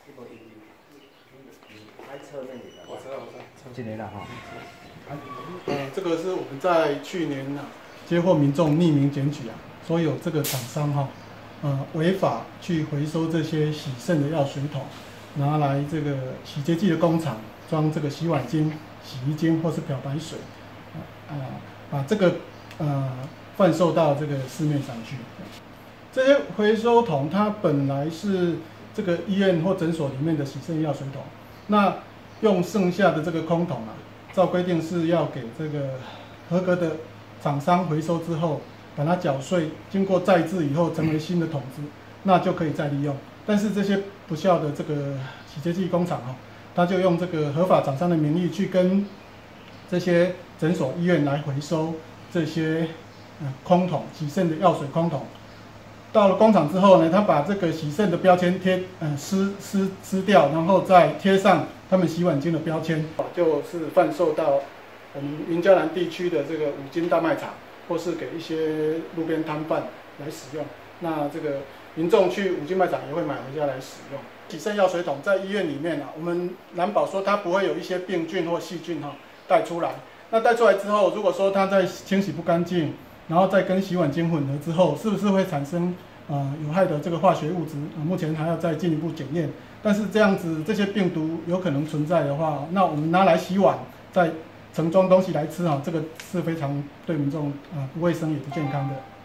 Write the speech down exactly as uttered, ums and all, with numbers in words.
我知道，我知道。 这个啦哈。 呃，这个是我们在去年啊接获民众匿名检举啊，说有这个厂商哈、呃违法去回收这些洗肾的药水桶，拿来这个洗洁剂的工厂装这个洗碗精、洗衣精或是漂白水，啊、呃、把这个呃贩售到这个市面上去。这些回收桶它本来是这个医院或诊所里面的洗肾药水桶，那用剩下的这个空桶啊，照规定是要给这个合格的厂商回收之后，把它搅碎，经过再制以后成为新的桶子，那就可以再利用。但是这些不孝的这个洗洁剂工厂啊，他就用这个合法厂商的名义去跟这些诊所、医院来回收这些呃空桶洗肾的药水空桶。到了工厂之后呢，他把这个洗肾的标签贴，嗯、呃，撕撕撕掉，然后再贴上他们洗碗精的标签，就是贩售到我们云嘉南地区的这个五金大卖场，或是给一些路边摊贩来使用。那这个民众去五金卖场也会买回家来使用。洗肾药水桶在医院里面啊，我们难保说它不会有一些病菌或细菌哈带出来。那带出来之后，如果说它在清洗不干净，然后再跟洗碗精混合之后，是不是会产生呃有害的这个化学物质？呃、目前还要再进一步检验。但是这样子，这些病毒有可能存在的话，那我们拿来洗碗，再盛装东西来吃啊，这个是非常对民众啊、呃、不卫生也不健康的。